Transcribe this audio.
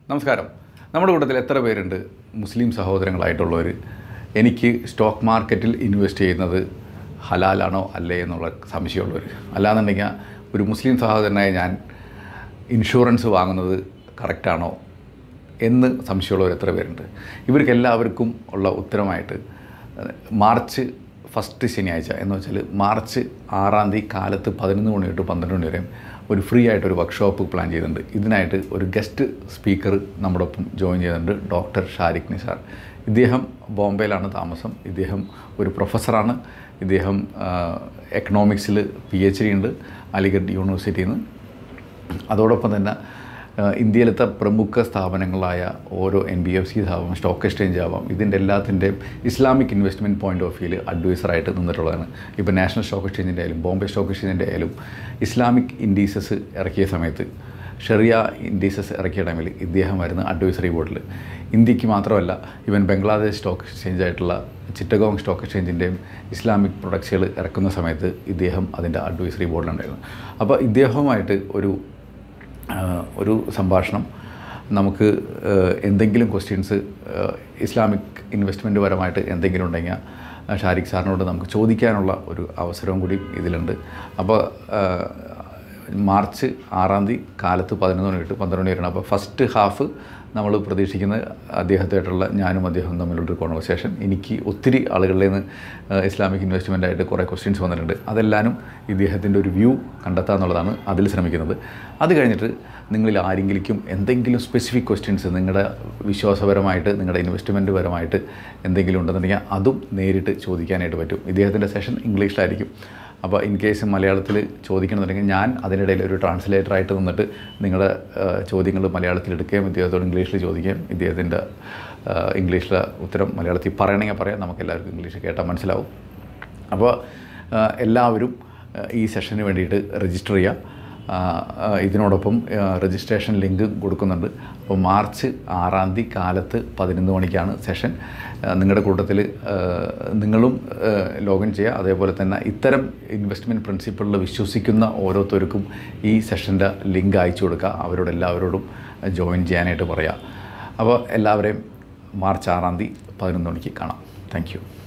നമസ്കാരം. നമ്മുടെ കൂട്ടത്തിൽ എത്ര പേരുണ്ട് മുസ്ലിം സഹോദരങ്ങളായിട്ടുള്ളവർ എനിക്ക് സ്റ്റോക്ക് മാർക്കറ്റിൽ ഇൻവെസ്റ്റ് ചെയ്യുന്നത് ഹലാലാണോ അല്ലേ എന്നുള്ള സംശയമുള്ളവർ? അല്ലാന്നുണ്ടെങ്കിൽ ഒരു മുസ്ലിം സഹോദരനായ ഞാൻ ഇൻഷുറൻസ് വാങ്ങുന്നത് കറക്റ്റാണോ എന്ന് സംശയമുള്ളവർ എത്ര പേരുണ്ട്? ഇവർക്കെല്ലാവർക്കും ഉള്ള ഉത്തരമായിട്ട് മാർച്ച് ഫസ്റ്റ് ശനിയാഴ്ച എന്ന് വെച്ചാൽ മാർച്ച് 6-ാം തീയതി കാലത്ത് 11 മണി തൊട്ട് 12 മണി വരെ ഒരു ഫ്രീ ആയിട്ടൊരു വർക്ക്ഷോപ്പ് പ്ലാൻ ചെയ്തിട്ടുണ്ട്. ഇതിനായിട്ട് ഒരു ഗസ്റ്റ് സ്പീക്കർ നമ്മുടെ ഒപ്പം ജോയിൻ ചെയ്യുന്നുണ്ട്, ഡോക്ടർ ഷാരിഖ് നിസാർ. ഇദ്ദേഹം ബോംബെയിലാണ് താമസം. ഇദ്ദേഹം ഒരു പ്രൊഫസറാണ്. ഇദ്ദേഹം എക്കണോമിക്സിൽ PhD ഉണ്ട് അലിഗഡ് യൂണിവേഴ്സിറ്റിയിൽ നിന്ന്. അതോടൊപ്പം തന്നെ ഇന്ത്യയിലത്തെ പ്രമുഖ സ്ഥാപനങ്ങളായ ഓരോ NBFC ആവാം, സ്റ്റോക്ക് എക്സ്ചേഞ്ച് ആവാം, ഇതിൻ്റെ എല്ലാത്തിൻ്റെയും ഇസ്ലാമിക് ഇൻവെസ്റ്റ്മെൻറ്റ് പോയിൻ്റ് ഓഫ് വ്യൂവിൽ അഡ്വൈസറായിട്ട് നിന്നിട്ടുള്ളതാണ്. ഇപ്പോൾ നാഷണൽ സ്റ്റോക്ക് എക്സ്ചേഞ്ചിൻ്റെ ആയാലും ബോംബെ സ്റ്റോക്ക് എക്സ്ചേഞ്ചിൻ്റെ ആയാലും ഇസ്ലാമിക് ഇൻഡീസസ് ഇറക്കിയ സമയത്ത്, ഷെറിയ ഇൻഡീസസ് ഇറക്കിയ ടൈമിൽ ഇദ്ദേഹമായിരുന്നു അഡ്വൈസറി ബോർഡിൽ. ഇന്ത്യക്ക് മാത്രമല്ല, ഇവൻ ബംഗ്ലാദേശ് സ്റ്റോക്ക് എക്സ്ചേഞ്ച് ആയിട്ടുള്ള ചിറ്റഗോങ് സ്റ്റോക്ക് എക്സ്ചേഞ്ചിൻ്റെയും ഇസ്ലാമിക് പ്രൊഡക്ട്സുകൾ ഇറക്കുന്ന സമയത്ത് ഇദ്ദേഹം അതിൻ്റെ അഡ്വൈസറി ബോർഡിലുണ്ടായിരുന്നു. അപ്പോൾ ഇദ്ദേഹവുമായിട്ട് ഒരു സംഭാഷണം, നമുക്ക് എന്തെങ്കിലും ക്വസ്റ്റ്യൻസ് ഇസ്ലാമിക് ഇൻവെസ്റ്റ്മെൻറ്റ് പരമായിട്ട് എന്തെങ്കിലും ഉണ്ടെങ്കിൽ ഷാരിഖ് സാറിനോട് നമുക്ക് ചോദിക്കാനുള്ള ഒരു അവസരവും കൂടി ഇതിലുണ്ട്. അപ്പോൾ മാർച്ച് 6-ാം തീയതി കാലത്ത് 11 മണി തൊട്ട് 12 മണി വരെയാണ്. അപ്പോൾ ഫസ്റ്റ് ഹാഫ് നമ്മൾ പ്രതീക്ഷിക്കുന്നത് അദ്ദേഹത്തായിട്ടുള്ള ഞാനും അദ്ദേഹവും തമ്മിലുള്ളൊരു കോൺവെർസേഷൻ. എനിക്ക് ഒത്തിരി ആളുകളിൽ നിന്ന് ഇസ്ലാമിക് ഇൻവെസ്റ്റ്മെൻറ്റായിട്ട് കുറേ ക്വസ്റ്റ്യൻസ് വന്നിട്ടുണ്ട്. അതെല്ലാനും ഇദ്ദേഹത്തിൻ്റെ ഒരു വ്യൂ കണ്ടെത്തുക എന്നുള്ളതാണ് അതിൽ ശ്രമിക്കുന്നത്. അത് കഴിഞ്ഞിട്ട് നിങ്ങളിൽ ആരെങ്കിലും എന്തെങ്കിലും സ്പെസിഫിക് ക്വസ്റ്റ്യൻസ് നിങ്ങളുടെ വിശ്വാസപരമായിട്ട്, നിങ്ങളുടെ ഇൻവെസ്റ്റ്മെൻറ്റ് പരമായിട്ട് എന്തെങ്കിലും ഉണ്ടെന്നുണ്ടെങ്കിൽ അതും നേരിട്ട് ചോദിക്കാനായിട്ട് പറ്റും. ഇദ്ദേഹത്തിൻ്റെ സെഷൻ ഇംഗ്ലീഷിലായിരിക്കും. അപ്പോൾ ഇൻ കേസ് മലയാളത്തിൽ ചോദിക്കണമെന്നുണ്ടെങ്കിൽ ഞാൻ അതിനിടയിൽ ഒരു ട്രാൻസ്ലേറ്ററായിട്ട് നിന്നിട്ട് നിങ്ങളുടെ ചോദ്യങ്ങൾ മലയാളത്തിൽ എടുക്കുകയും ഇദ്ദേഹത്തോട് ഇംഗ്ലീഷിൽ ചോദിക്കുകയും ഇദ്ദേഹത്തിൻ്റെ ഇംഗ്ലീഷിലെ ഉത്തരം മലയാളത്തിൽ പറയണമെങ്കിൽ പറയാം. നമുക്കെല്ലാവർക്കും ഇംഗ്ലീഷ് കേട്ടാൽ മനസ്സിലാവും. അപ്പോൾ എല്ലാവരും ഈ സെഷന് വേണ്ടിയിട്ട് രജിസ്റ്റർ ചെയ്യുക. ഇതിനോടൊപ്പം രജിസ്ട്രേഷൻ ലിങ്ക് കൊടുക്കുന്നുണ്ട്. അപ്പോൾ മാർച്ച് 6-ാം തീയതി കാലത്ത് 11 മണിക്കാണ് സെഷൻ. നിങ്ങളുടെ കൂട്ടത്തിൽ നിങ്ങളും ലോഗിൻ ചെയ്യുക. അതേപോലെ തന്നെ ഇത്തരം ഇൻവെസ്റ്റ്മെൻറ്റ് പ്രിൻസിപ്പിളിൽ വിശ്വസിക്കുന്ന ഓരോരുത്തർക്കും ഈ സെഷൻ്റെ ലിങ്ക് അയച്ചു കൊടുക്കുക. അവരോടെല്ലാവരോടും ജോയിൻ ചെയ്യാനായിട്ട് പറയുക. അപ്പോൾ എല്ലാവരെയും മാർച്ച് 6-ാം തീയതി 11 മണിക്ക് കാണാം. Thank U.